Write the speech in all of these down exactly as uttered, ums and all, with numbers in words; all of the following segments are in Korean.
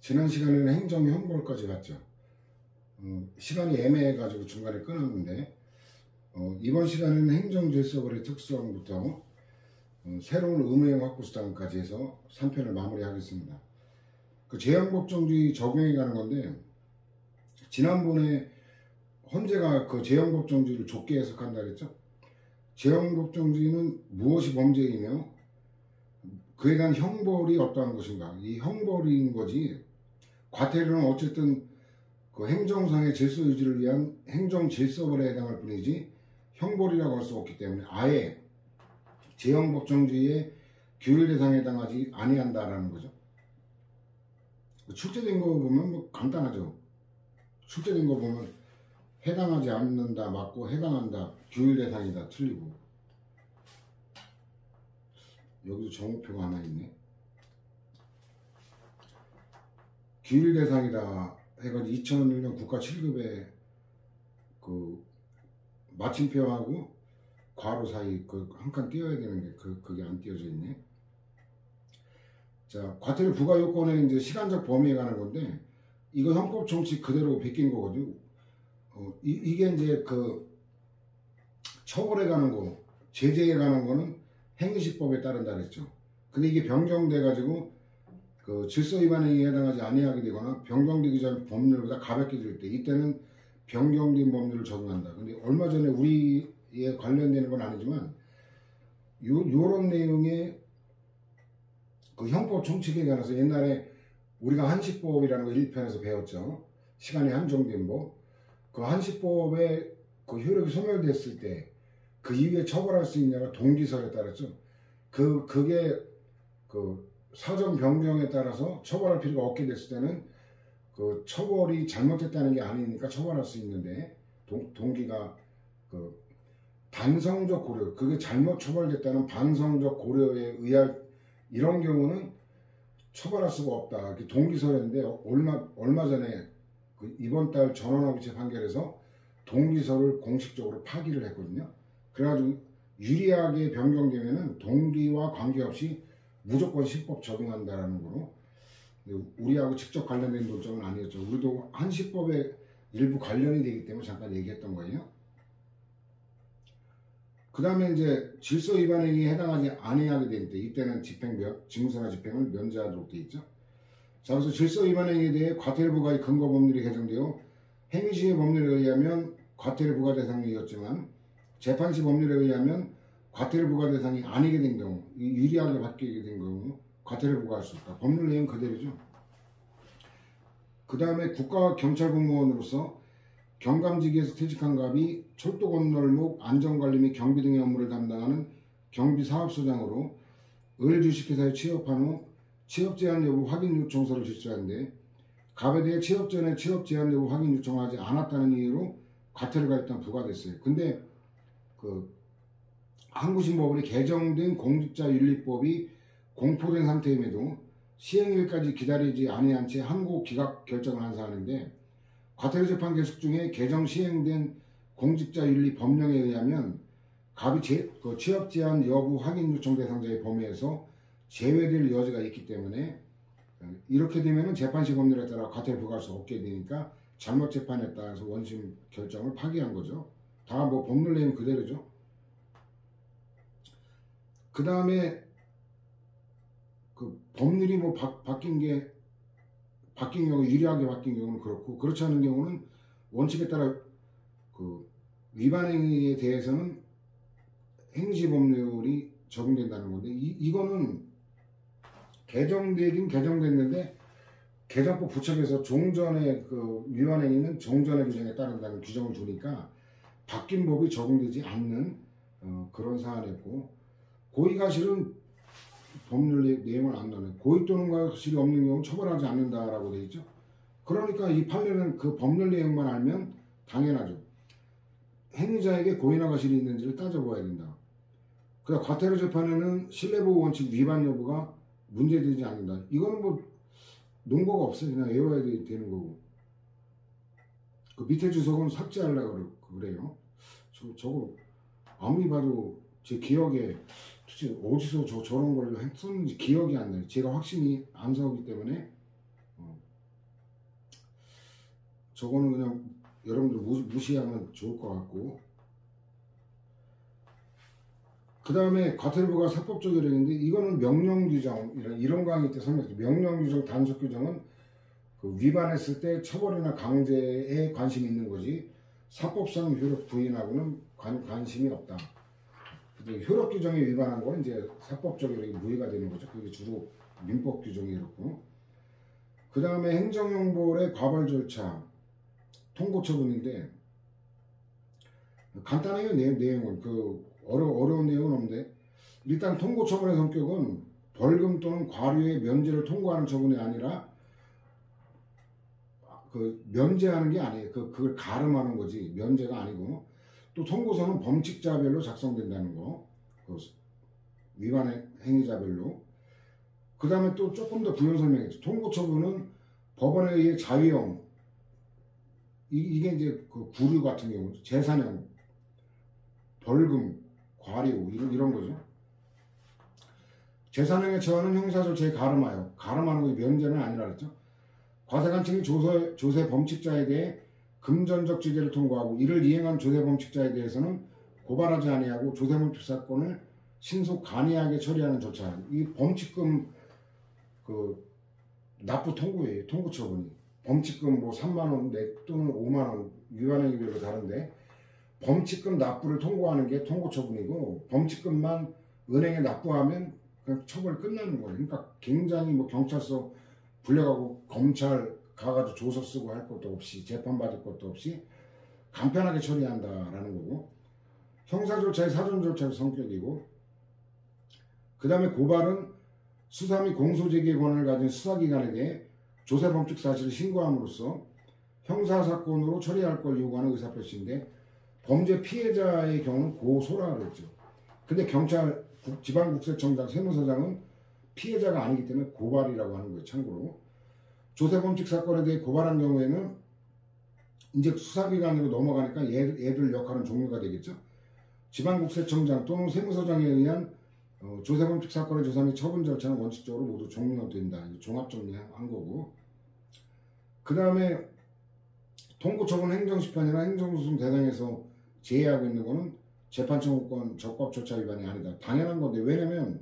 지난 시간에는 행정 형벌까지 갔죠. 어, 시간이 애매해가지고 중간에 끊었는데 어, 이번 시간에는 행정질서벌의 특성부터 어, 새로운 의무형 확보수단까지 해서 삼 편을 마무리하겠습니다. 그 재형법정주의 적용해 가는 건데, 지난번에 헌재가 그 재형법정주의를 좁게 해석한다 그랬죠. 재형법정주의는 무엇이 범죄이며 그에 대한 형벌이 어떠한 것인가, 이 형벌인 거지, 과태료는 어쨌든 그 행정상의 질서 유지를 위한 행정질서벌에 해당할 뿐이지 형벌이라고 할 수 없기 때문에 아예 재형법정주의의 규율 대상에 해당하지 아니한다라는 거죠. 출제된 거 보면 뭐 간단하죠. 출제된 거 보면 해당하지 않는다 맞고, 해당한다 규율 대상이다 틀리고. 여기도 정오표가 하나 있네. 규율 대상이다 해가지고 이천일 년 국가 칠 급에 그 마침표하고 괄호 사이 그 한 칸 띄어야 되는데 그 그게 안 띄어져 있네. 자, 과태료 부과 요건은 이제 시간적 범위에 관한 건데, 이거 형법 정치 그대로 베낀 거거든요. 어, 이, 이게 이제 그 처벌에 관한 거, 제재에 관한 거는 행위시법에 따른다 그랬죠. 근데 이게 변경돼 가지고 그 질서 위반 행위에 해당하지 아니하게 되거나 변경되기 전 법률보다 가볍게 될 때, 이때는 변경된 법률을 적용한다. 근데 얼마 전에 우리에 관련되는 건 아니지만 요 요런 내용의 그 형법 총칙에 관해서 옛날에 우리가 한시법이라는 거 일 편에서 배웠죠. 시간이 한정된 법. 그 한시법의 그 효력이 소멸됐을 때 그 이후에 처벌할 수 있냐가 동기설에 따랐죠. 그 그게 그 사전 변경에 따라서 처벌할 필요가 없게 됐을 때는 그 처벌이 잘못됐다는 게 아니니까 처벌할 수 있는데, 동, 동기가 그 반성적 고려, 그게 잘못 처벌됐다는 반성적 고려에 의할 이런 경우는 처벌할 수가 없다. 이렇게 동기설인데, 얼마 얼마 전에 그 이번 달 전원합의체 판결에서 동기설을 공식적으로 파기를 했거든요. 그래가지고 유리하게 변경되면은 동기와 관계없이 무조건 시법 적용한다라는 거로. 우리하고 직접 관련된 논점은 아니었죠. 우리도 한시법에 일부 관련이 되기 때문에 잠깐 얘기했던 거예요. 그 다음에 이제 질서 위반 행위에 해당하지 아니하게 될 때, 이때는 집행면, 징수나 집행을 면제하도록 되어 있죠. 자, 그래서 질서 위반 행위에 대해 과태료 부과의 근거 법률이 개정되어 행위시의 법률에 의하면 과태료 부과 대상이었지만 재판시 법률에 의하면 과태료 부과 대상이 아니게 된 경우, 유리하게 바뀌게 된 경우 과태료 부과할 수 없다. 법률 내용 그대로죠. 그 다음에 국가 경찰 공무원으로서 경감직에서 퇴직한 갑이 철도 건널목 안전관리 및 경비 등의 업무를 담당하는 경비사업소장으로 을 주식회사에 취업한 후 취업 제한 여부 확인 요청서를 제출하는데, 갑에 대해 취업 전에 취업 제한 여부 확인 요청하지 않았다는 이유로 과태료가 일단 부과됐어요. 근데 그 한국신법원이 개정된 공직자윤리법이 공포된 상태임에도 시행일까지 기다리지 아니한 채 항고 기각 결정을 한 사안인데, 과태료 재판 계속 중에 개정 시행된 공직자윤리 법령에 의하면 갑이 제, 그 취업 제한 여부 확인 요청 대상자의 범위에서 제외될 여지가 있기 때문에 이렇게 되면 재판시 법률에 따라 과태료 부과할 수 없게 되니까 잘못 재판에 따라서 원심 결정을 파기한 거죠. 다 뭐 법률 내용 그대로죠. 그 다음에 그 법률이 뭐 바, 바뀐 게 바뀐 경우, 유리하게 바뀐 경우는 그렇고, 그렇지 않은 경우는 원칙에 따라 그 위반 행위에 대해서는 행시 법률이 적용된다는 건데, 이, 이거는 개정되긴 개정됐는데 개정법 부착에서 종전의 그 위반 행위는 종전의 규정에 따른다는 규정을 두니까 바뀐 법이 적용되지 않는 어, 그런 사안이었고, 고의가실은 법률 내용을 안 넣네. 고의 또는 가실이 없는 경우는 처벌하지 않는다라고 되어 있죠. 그러니까 이 판례는 그 법률 내용만 알면 당연하죠. 행위자에게 고의나 가실이 있는지를 따져봐야 된다. 그러니까 과태료 재판에는 신뢰보호 원칙 위반 여부가 문제되지 않는다. 이거는 뭐 논거가 없어요. 그냥 외워야 되는 거고. 그 밑에 주석은 삭제하려고 그래요. 저, 저거 아무리 봐도 제 기억에 도대체 어디서 저, 저런 걸 했었는지 기억이 안 나요. 제가 확신이 안 서기 때문에 어, 저거는 그냥 여러분들 무시하면 좋을 것 같고, 그 다음에 과태료가 사법조례인데 이거는 명령규정, 이런, 이런 강의 때 설명했죠. 명령규정, 단속규정은 그 위반했을 때 처벌이나 강제에 관심이 있는 거지 사법상 효력 부인하고는 관, 관심이 없다. 효력규정에 위반한 거는 이제 사법적으로 무효가 되는 거죠. 그게 주로 민법규정이 이렇고, 그 다음에 행정형벌의 과벌 절차, 통고처분인데 간단해요. 내용, 내용은 그 어려, 어려운 내용은 없는데, 일단 통고처분의 성격은 벌금 또는 과료의 면제를 통고하는 처분이 아니라 그 면제하는 게 아니에요. 그, 그걸 가름하는 거지 면제가 아니고, 또 통고서는 범칙자별로 작성된다는 거, 그 위반의 행위자별로. 그 다음에 또 조금 더 부연 설명했죠. 통고처분은 법원에 의해 자유형, 이, 이게 이제 그 구류 같은 경우, 재산형, 벌금, 과료 이런, 이런 거죠. 재산형에 처하는 형사 절차에 가름하여, 가름하는 게 면제는 아니라 그랬죠. 과세관청이 조세, 조세 범칙자에 대해 금전적 지제를 통고하고 이를 이행한 조세 범칙자에 대해서는 고발하지 아니하고 조세 범칙 사건을 신속 간이하게 처리하는 절차. 이 범칙금 그 납부 통고예요. 통고 처분이. 범칙금 뭐 삼만 원 또는 오만 원 위반행위별로 다른데, 범칙금 납부를 통고하는 게 통고 처분이고, 범칙금만 은행에 납부하면 그냥 처벌이 끝나는 거예요. 그러니까 굉장히 뭐 경찰서 불려가고 검찰 가가지고 조서 쓰고 할 것도 없이, 재판 받을 것도 없이 간편하게 처리한다라는 거고, 형사 절차의 사전 절차의 성격이고, 그 다음에 고발은 수사 및 공소 제기의 권한을 가진 수사기관에 대해 조세 범칙 사실을 신고함으로써 형사사건으로 처리할 걸 요구하는 의사표시인데, 범죄 피해자의 경우는 고소라 그랬죠. 근데 경찰, 지방국세청장, 세무서장은 피해자가 아니기 때문에 고발이라고 하는 거예요. 참고로 조세 범칙 사건에 대해 고발한 경우에는 이제 수사기관으로 넘어가니까 얘, 얘들 역할은 종료가 되겠죠. 지방국세청장 또는 세무서장에 의한 어, 조세 범칙 사건의 조사 및 처분 절차는 원칙적으로 모두 종료된다. 종합정리한 거고, 그 다음에 통고처분 행정심판이나 행정소송 대상에서 제외하고 있는 거는 재판청구권 적법절차 위반이 아니다. 당연한 건데, 왜냐면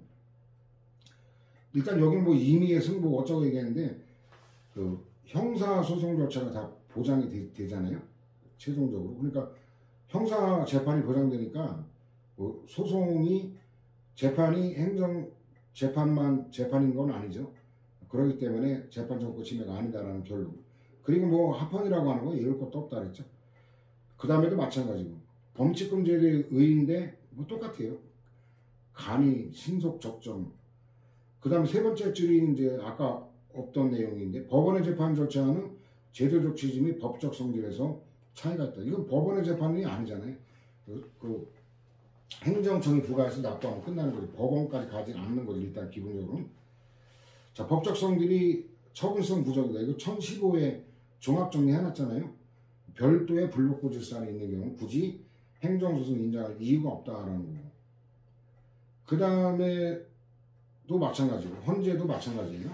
일단 여기는 뭐 임의의 승부 어쩌고 얘기하는데, 그 형사소송 절차가 다 보장이 되, 되잖아요. 최종적으로. 그러니까 형사 재판이 보장되니까 뭐 소송이 재판이 행정 재판만 재판인 건 아니죠. 그렇기 때문에 재판청구 침해가 아니다라는 결론. 그리고 뭐 합헌이라고 하는 거 이럴 것도 없다 그랬죠. 그 다음에도 마찬가지고 범칙금제의 의인데 뭐 똑같아요. 간이 신속 적정. 그 다음에 세 번째 줄이 이제 아까 없던 내용인데, 법원의 재판 절차는 제도적 취지 및 법적 성질에서 차이가 있다. 이건 법원의 재판이 아니잖아요. 그, 그 행정청이 부과해서 납부하면 끝나는 거지. 법원까지 가지 않는 거지. 일단 기본적으로는. 자, 법적 성질이 처분성 부정이다. 이거 천십오 회 종합정리 해놨잖아요. 별도의 불복구 질산이 있는 경우 굳이 행정소송 인정할 이유가 없다라는 거고. 그 다음에 또 마찬가지고 헌재도 마찬가지예요.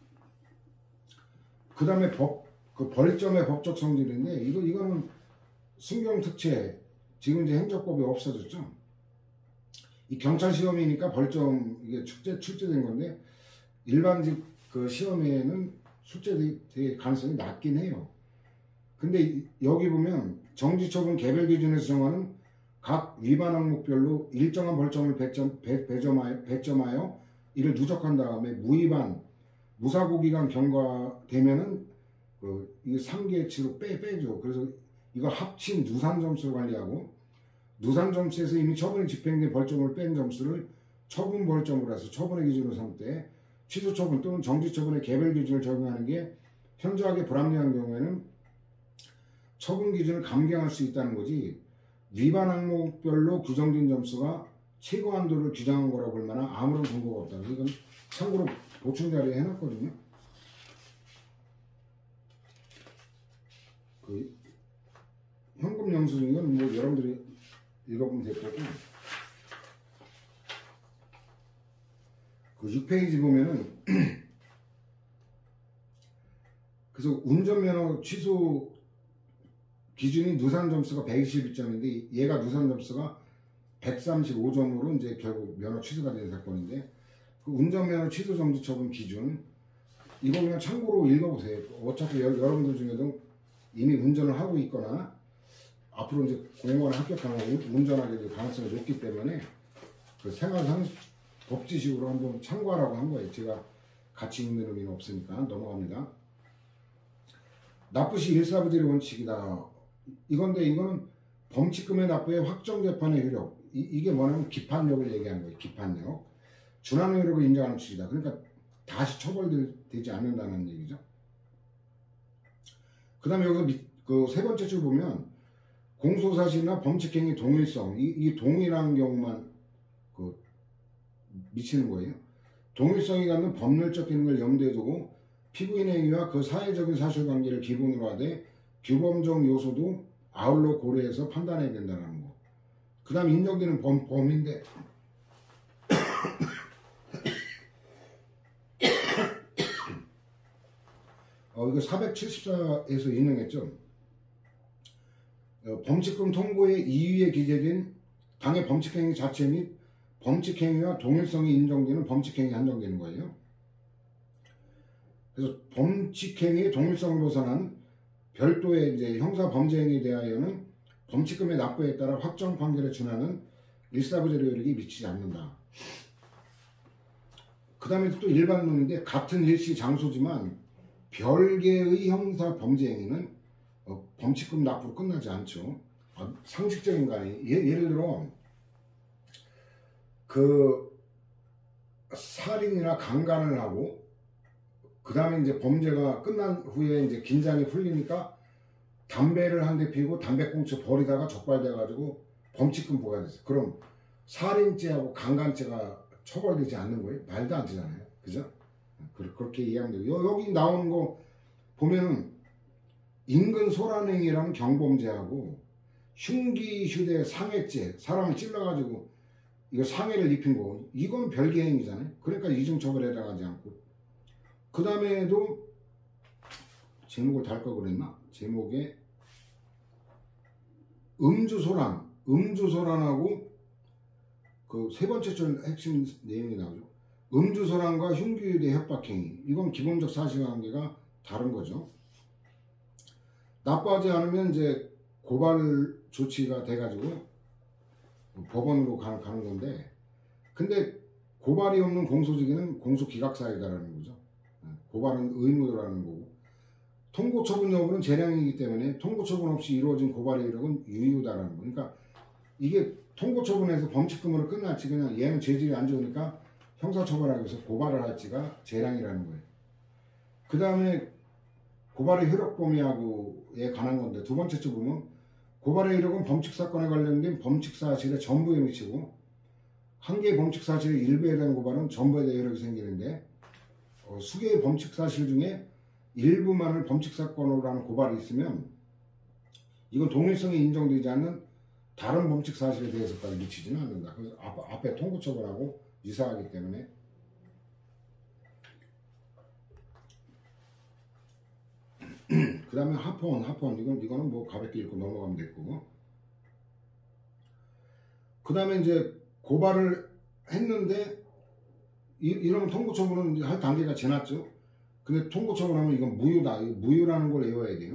그 다음에 법, 그 벌점의 법적 성질인데, 이거, 이거는 순경특채, 지금 이제 행정법이 없어졌죠. 이 경찰 시험이니까 벌점, 이게 출제, 출제된 건데, 일반직 그 시험에는 출제될 가능성이 낮긴 해요. 근데 여기 보면 정지처분 개별 기준에서 정하는 각 위반 항목별로 일정한 벌점을 배점, 배, 배점하여, 배점하여 이를 누적한 다음에 무위반, 무사고 기간 경과되면은 그, 이 삼 개치로 빼, 빼죠. 그래서 이걸 합친 누산 점수를 관리하고, 누산 점수에서 이미 처분이 집행된 벌점을 뺀 점수를 처분 벌점으로 해서 처분의 기준으로 삼을 때, 취소 처분 또는 정지 처분의 개별 기준을 적용하는 게 현저하게 불합리한 경우에는 처분 기준을 감경할 수 있다는 거지, 위반 항목별로 규정된 점수가 최고 한도를 규정한 거라고 볼 만한 아무런 근거가 없다. 이건 참고로 보충 자료에 해놨거든요. 그 현금 영수증, 이건 뭐 여러분들이 읽어보면 될 거고, 그 육 페이지 보면은 그래서 운전면허 취소 기준이 누산 점수가 백이십이 점인데 얘가 누산 점수가 백삼십오 점으로 이제 결국 면허 취소가 된 사건인데, 그 운전면허 취소 정지 처분 기준 이거 그냥 참고로 읽어보세요. 어차피 여, 여러분들 중에도 이미 운전을 하고 있거나 앞으로 이제 공무원 합격하면 운전하게 될 가능성이 높기 때문에 그 생활상 법지식으로 한번 참고하라고 한 거예요. 제가 같이 읽는 의미는 없으니까 넘어갑니다. 납부시 일사부질의 원칙이다. 이건데 이거는 범칙금의 납부의 확정재판의 효력, 이, 이게 뭐냐면 기판력을 얘기하는 거예요. 기판력. 준하는 효력을 인정하는 취지다. 그러니까 다시 처벌되지 않는다는 얘기죠. 그 다음에 여기서 그 세 번째 줄 보면 공소사실이나 범칙행위 동일성, 이, 이 동일한 경우만 그 미치는 거예요. 동일성이 갖는 법률적 기능을 염두에 두고 피고인의 행위와 그 사회적인 사실관계를 기본으로 하되 규범적 요소도 아울러 고려해서 판단해야 된다는 거. 그 다음 인정되는 범, 범인데 어, 이거 사백칠십사에서 인용했죠. 어, 범칙금 통보의 이 위에 기재된 당의 범칙행위 자체 및 범칙행위와 동일성이 인정되는 범칙행위 한정되는 거예요. 그래서 범칙행위의 동일성을 벗어난 별도의 이제 형사범죄행위에 대하여는 범칙금의 납부에 따라 확정 판결에 준하는 일사부재의 효력이 미치지 않는다. 그 다음에 또 일반론인데 같은 일시 장소지만 별개의 형사 범죄행위는 어, 범칙금 납부로 끝나지 않죠. 아, 상식적인 거 아니에요. 예, 예를 들어 그 살인이나 강간을 하고 그 다음에 이제 범죄가 끝난 후에 이제 긴장이 풀리니까 담배를 한 대 피우고 담배꽁초 버리다가 적발돼가지고 범칙금 부과가 됐어요. 그럼 살인죄하고 강간죄가 처벌되지 않는 거예요? 말도 안 되잖아요. 그죠? 그렇게 이해하면 돼요. 여기 나오는 거 보면은 인근 소란행위라는 경범죄하고 흉기 휴대 상해죄, 사람을 찔러가지고 이거 상해를 입힌 거, 이건 별개 행위잖아요. 그러니까 이중처벌에 해당하지 않고. 그 다음에도 제목을 달 걸 그랬나? 제목에 음주소란, 음주소란하고 그 세 번째 줄 핵심 내용이 나오죠. 음주소란과 흉기유대 협박행위, 이건 기본적 사실관계가 다른 거죠. 납부하지 않으면 이제 고발 조치가 돼가지고 법원으로 가는, 가는 건데, 근데 고발이 없는 공소지기는 공소기각사유다라는 거죠. 고발은 의무라는 거고, 통고처분 여부는 재량이기 때문에 통고처분 없이 이루어진 고발의 이력은 유효다라는 거. 그러니까 이게 통고처분에서 범칙금으로 끝날지 그냥 얘는 죄질이 안 좋으니까 형사처벌하기 위해서 고발을 할지가 재량이라는 거예요. 그 다음에 고발의 효력 범위하고에 관한 건데, 두 번째 줄 보면 고발의 효력은 범칙사건에 관련된 범칙사실의 전부에 미치고 한 개의 범칙사실의 일부에 대한 고발은 전부에 대한 효력이 생기는데, 어, 수개의 범칙사실 중에 일부만을 범칙사건으로 하는 고발이 있으면 이건 동일성이 인정되지 않는 다른 범칙사실에 대해서까지 미치지는 않는다. 그래서 앞, 앞에 통고처벌하고 유사하기 때문에. 그 다음에 하폰, 하폰 이건, 이거는 뭐 가볍게 읽고 넘어가면 될 거고. 그 다음에 이제 고발을 했는데 이, 이러면 통고처분은 할 단계가 지났죠. 근데 통고처분하면 이건 무효다. 무효라는 걸 외워야 돼요.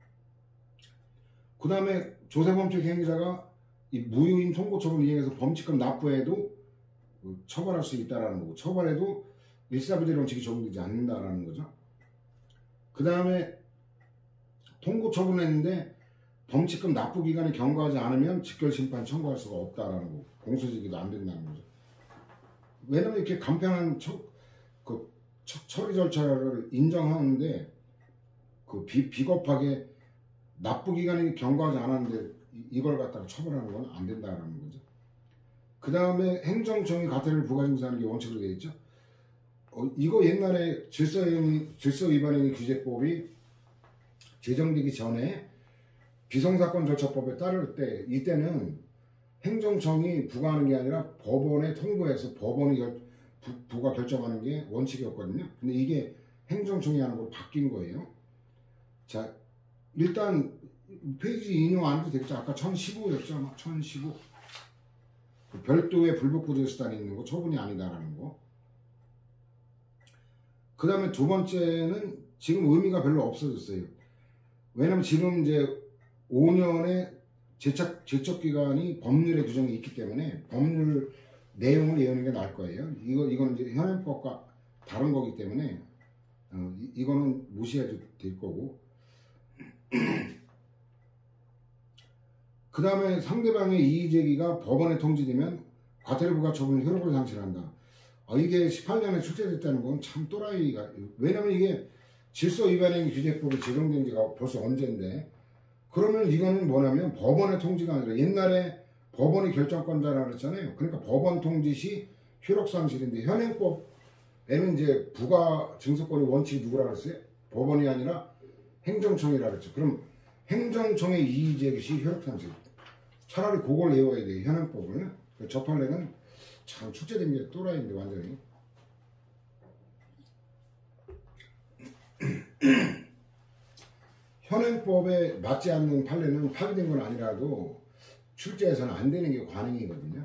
그 다음에 조세범칙 행위자가 이 무효인 통고처분을 이행해서 범칙금 납부에도 처벌할 수 있다라는 거고, 처벌해도 일사부재의 원칙이 적용되지 않는다라는 거죠. 그 다음에 통고처분했는데 범칙금 납부 기간에 경과하지 않으면 직결심판 청구할 수가 없다라는 거고, 공소지기도 안 된다는 거죠. 왜냐면 이렇게 간편한 처, 그 처, 처리 절차를 인정하는데 그 비, 비겁하게 납부 기간이 경과하지 않았는데 이걸 갖다가 처벌하는 건 안 된다라는 거죠. 그 다음에 행정청이 가태료를 부과징수하는 게 원칙으로 되어 있죠. 어, 이거 옛날에 질서행위, 질서위반행위 규제법이 제정되기 전에 비성사건 절차법에 따를 때, 이때는 행정청이 부과하는 게 아니라 법원에 통보해서 법원이 결, 부, 부과 결정하는 게 원칙이었거든요. 근데 이게 행정청이 하는 걸로 바뀐 거예요. 자, 일단 페이지 인용 안 해도 되겠죠. 아까 천십오였죠. 아마 천십오. 별도의 불법구제수단이 있는 거 처분이 아니다라는 거. 그 다음에 두 번째는 지금 의미가 별로 없어졌어요. 왜냐면 지금 이제 오 년의 제척, 제척기간이 법률의 규정이 있기 때문에 법률 내용을 외우는 게 나을 거예요. 이거, 이거는 이제 현행법과 다른 거기 때문에, 어, 이, 이거는 무시해도 될 거고. 그 다음에 상대방의 이의제기가 법원에 통지되면 과태료 부과 처분의 효력을 상실한다. 어, 이게 십팔 년에 출제됐다는 건 참 또라이가, 왜냐면 이게 질서위반행위 규제법이 제정된 지가 벌써 언젠데, 그러면 이거는 뭐냐면 법원의 통지가 아니라 옛날에 법원이 결정권자라 그랬잖아요. 그러니까 법원 통지 시 효력상실인데 현행법에는 이제 부가 증서권의 원칙이 누구라 그랬어요? 법원이 아니라 행정청이라 그랬죠. 그럼 행정청의 이의제기 시 효력상실. 차라리 그걸 외워야 돼요. 현행법을. 저 판례는 참 출제된 게 또라이인데 완전히. 현행법에 맞지 않는 판례는 파기된 건 아니라도 출제해서는 안 되는 게 관행이거든요.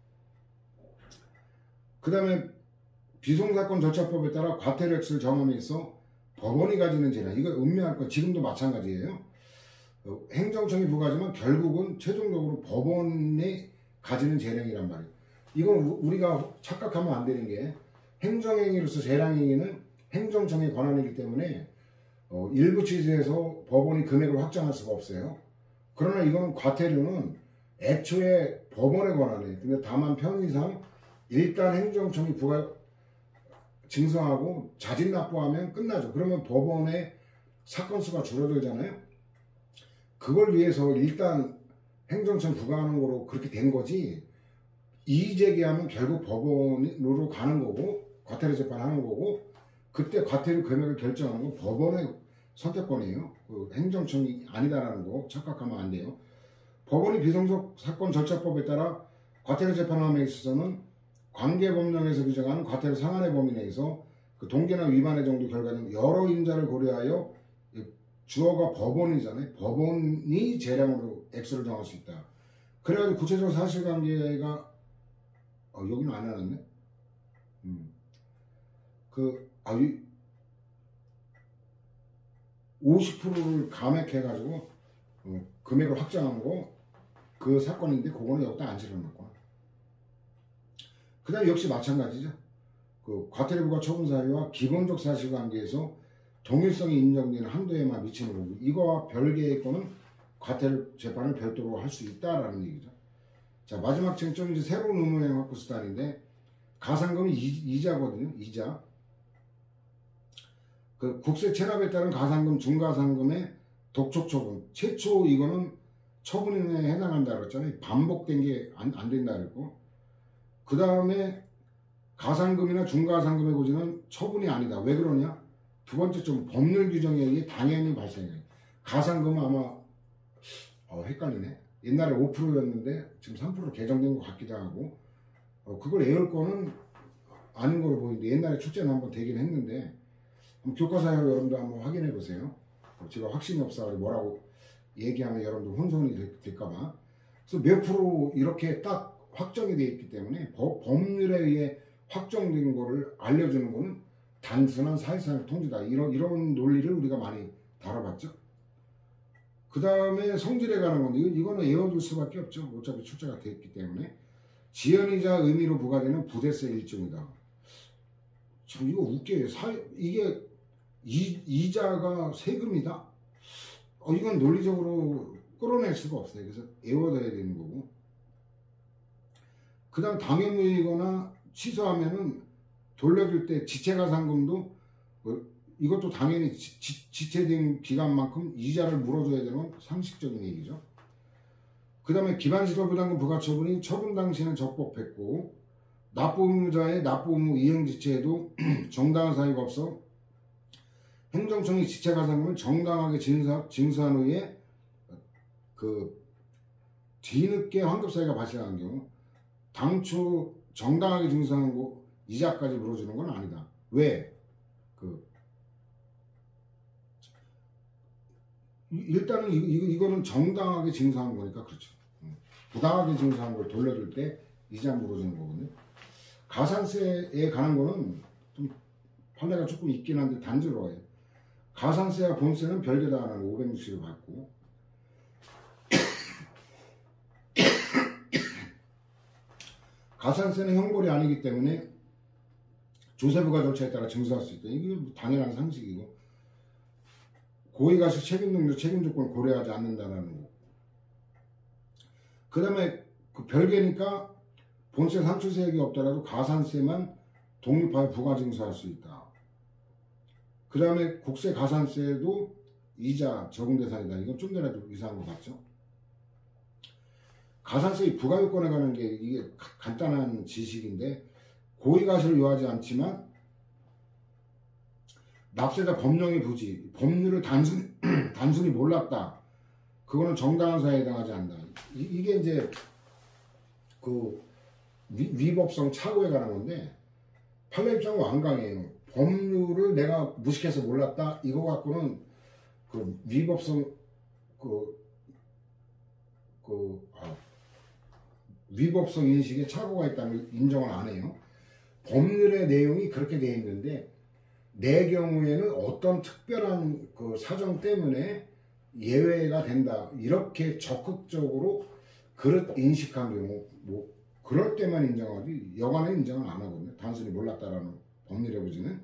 그 다음에 비송사건 절차법에 따라 과태료 액수를 정함에 있어 법원이 가지는 재량, 이거 음미할 건 지금도 마찬가지예요. 어, 행정청이 부과하지만 결국은 최종적으로 법원이 가지는 재량이란 말이에요. 이건 우리가 착각하면 안 되는 게 행정행위로서 재량행위는 행정청의 권한이기 때문에 어, 일부 취지에서 법원이 금액을 확정할 수가 없어요. 그러나 이거는 과태료는 애초에 법원의 권한이에요. 근데 다만 편의상 일단 행정청이 부과 증서하고 자진 납부하면 끝나죠. 그러면 법원의 사건 수가 줄어들잖아요. 그걸 위해서 일단 행정청 부과하는 거로 그렇게 된 거지, 이의 제기하면 결국 법원으로 가는 거고 과태료 재판하는 거고, 그때 과태료 금액을 결정하는 건 법원의 선택권이에요. 그 행정청이 아니다라는 거 착각하면 안 돼요. 법원이 비송속 사건 절차법에 따라 과태료 재판함에 있어서는 관계법령에서 규정하는 과태료 상한의 범위 내에서 그 동계나 위반의 정도 결과는 여러 인자를 고려하여, 주어가 법원이잖아요. 법원이 재량으로 액수를 정할 수 있다. 그래가지고 구체적 사실관계가 어, 여기는 안 해놨네. 음. 그 아, 이, 오십 퍼센트를 감액해가지고 어, 금액을 확정하고 그 사건인데 그거는 여기다 안 실어놨구나. 그 다음 역시 마찬가지죠. 그 과태료 부과 처분 사유와 기본적 사실관계에서 동일성이 인정되는 한도에만 미치는 거고, 이거와 별개의 거는 과태료 재판을 별도로 할 수 있다라는 얘기죠. 자, 마지막 쟁점은 이제 새로운 의무행 확보 수단인데, 가산금이 이, 이자거든요. 이자. 그 국세 체납에 따른 가산금, 중가산금의 독촉 처분. 최초 이거는 처분에 해당한다 그랬잖아요. 반복된 게 안 안 된다 그랬고. 그 다음에 가산금이나 중가산금의 고지는 처분이 아니다. 왜 그러냐? 두 번째 좀 법률 규정에 의해 당연히 발생해요. 가산금은 아마 어, 헷갈리네. 옛날에 오 퍼센트였는데 지금 삼 퍼센트 개정된 것 같기도 하고, 어, 그걸 외울 거는 아닌 걸로 보이는데 옛날에 출제는 한번 되긴 했는데, 교과서에 여러분도 한번 확인해 보세요. 어, 제가 확신이 없어서 뭐라고 얘기하면 여러분도 혼선이 될까봐. 그래서 몇 프로 이렇게 딱 확정이 되어 있기 때문에 법, 법률에 의해 확정된 거를 알려주는 거는 단순한 사회상의 통지다. 이런, 이런 논리를 우리가 많이 다뤄봤죠. 그 다음에 성질에 관한 건데, 이거는 외워둘 수밖에 없죠. 어차피 출제가 됐기 때문에. 지연이자 의미로 부과되는 부대세 일종이다. 참, 이거 웃겨요. 사, 이게 이, 이자가 세금이다? 어, 이건 논리적으로 끌어낼 수가 없어요. 그래서 외워둬야 되는 거고. 그 다음 당연무이거나 취소하면은 돌려줄 때 지체가산금도 어, 이것도 당연히 지, 지, 지체된 기간만큼 이자를 물어줘야 되는 건 상식적인 얘기죠. 그 다음에 기반시설부담금 부과처분이 처분 당시는 적법했고, 납부 의무자의 납부 의무 이행 지체에도 정당한 사유가 없어 행정청이 지체가산금을 정당하게 징수, 징수한 후에 그 뒤늦게 환급사유가 발생한 경우 당초 정당하게 징수한 거 이자까지 물어주는 건 아니다. 왜? 그 일단은 이, 이, 이거는 정당하게 징수한 거니까 그렇죠. 부당하게 징수한 걸 돌려줄 때 이자 물어주는 거거든요. 가산세에 관한 거는 좀 판례가 조금 있긴 한데 단조로워요. 가산세와 본세는 별개다 하는 오백육십을 받고 가산세는 형벌이 아니기 때문에 조세부과 절차에 따라 징수할 수 있다. 이게 당연한 상식이고 고의가식 책임 능력 책임 조건을 고려하지 않는다는 거. 그 다음에 그 별개니까 본세 상출세액이 없더라도 가산세만 독립하여 부가징수할 수 있다. 그 다음에 국세 가산세도 이자 적용 대상이다. 이건 좀 전에도 이상한 거 같죠? 가산세의 부가요건에 관한 게 이게 간단한 지식인데 고의가식을 요하지 않지만 납세자 법령의 부지, 법률을 단순히, 단순히 몰랐다. 그거는 정당한 사유에 해당하지 않는다. 이, 이게 이제 그 위, 위법성 착오에 관한 건데 판례 입장은 완강해요. 법률을 내가 무식해서 몰랐다. 이거 갖고는 그 위법성 그, 그 아, 위법성 인식에 착오가 있다는 걸 인정을 안 해요. 법률의 내용이 그렇게 되어 있는데 내 경우에는 어떤 특별한 그 사정 때문에 예외가 된다. 이렇게 적극적으로 그릇 인식한 경우 뭐 그럴 때만 인정하지 여간은 인정을 안 하거든요. 단순히 몰랐다라는 법률의 부지는.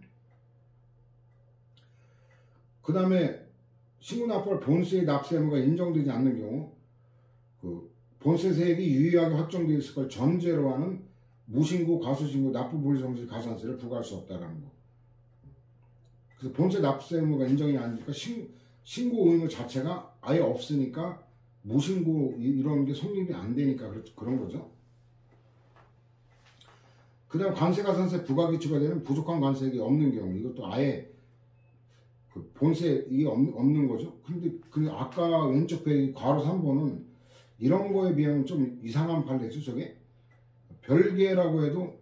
그 다음에 신고납부할 본세의 납세 의무가 인정되지 않는 경우 그 본세 세액이 유의하게 확정되어 있을 걸 전제로 하는 무신고, 과소신고, 납부 불성실 가산세를 부과할 수 없다라는 거. 그래서 본세 납세 의무가 인정이 안 되니까 신, 신고 의무 자체가 아예 없으니까 무신고 이런 게 성립이 안 되니까 그런 거죠. 그 다음 관세가산세 부과기초가 되는 부족한 관세액이 없는 경우 이것도 아예 그 본세이 없는 거죠. 근데 그 아까 왼쪽 페이지 괄호 삼 번은 이런 거에 비하면 좀 이상한 판례죠. 저게 별개라고 해도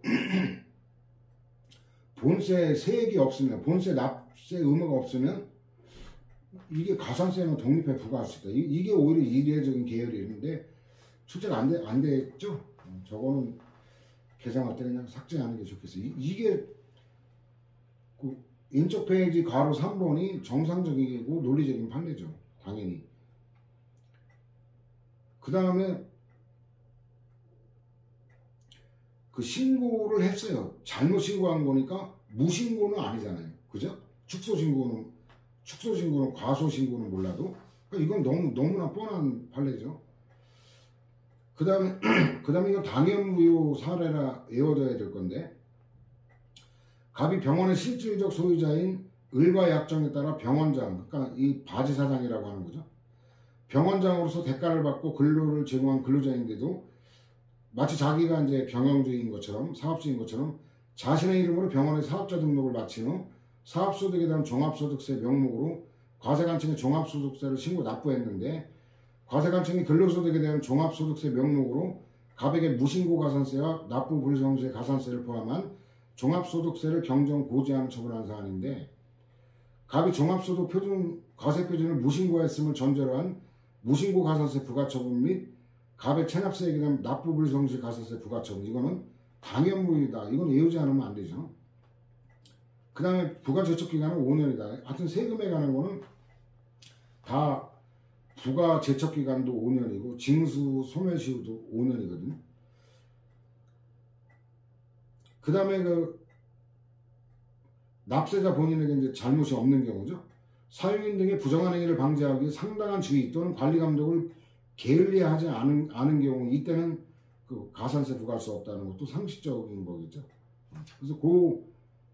본세 세액이 없으면 본세 납세 의무가 없으면 이게 가산세는 독립해 부과할 수 있다. 이게 오히려 이례적인 계열이 있는데 출제가 안, 돼, 안 됐죠. 저거는 개정할 때 그냥 삭제하는 게 좋겠어요. 이, 이게 그 인적 페이지 괄호 삼 번이 정상적이고 논리적인 판례죠. 당연히. 그 다음에 그 신고를 했어요. 잘못 신고한 거니까 무신고는 아니잖아요. 그죠? 축소신고는 축소신고는 과소신고는 몰라도 그러니까 이건 너무 너무나 뻔한 판례죠. 그 다음에 그 다음에 이건 당연무효 사례라 외워둬야 될 건데 갑이 병원의 실질적 소유자인 을과 약정에 따라 병원장 그러니까 이 바지사장이라고 하는 거죠. 병원장으로서 대가를 받고 근로를 제공한 근로자인데도 마치 자기가 이제 경영주인 것처럼 사업주인 것처럼 자신의 이름으로 병원의 사업자 등록을 마친 후 사업소득에 대한 종합소득세 명목으로 과세관청에 종합소득세를 신고 납부했는데 과세관청이 근로소득에 대한 종합소득세 명목으로 갑에게 무신고 가산세와 납부 불성실 가산세를 포함한 종합소득세를 경정 고지하는 처분한 사안인데 갑이 종합소득 표준 과세 표준을 무신고했음을 전제로 한 무신고 가산세 부과처분 및 갑의 체납세액에 대한 납부 불성실 가산세 부과처분 이거는 당연무효이다. 이건 외우지 않으면 안 되죠. 그 다음에 부가제척기간은 오 년이다. 하여튼 세금에 관한 거는 다 부가제척기간도 오 년이고 징수 소멸시효도 오 년이거든요. 그 다음에 그 납세자 본인에게 이제 잘못이 없는 경우죠. 사유인 등의 부정한 행위를 방지하기 위해 상당한 주의 또는 관리 감독을 게을리하지 않은, 않은 경우 이때는 그 가산세 부과할 수 없다는 것도 상식적인 거겠죠. 그래서 그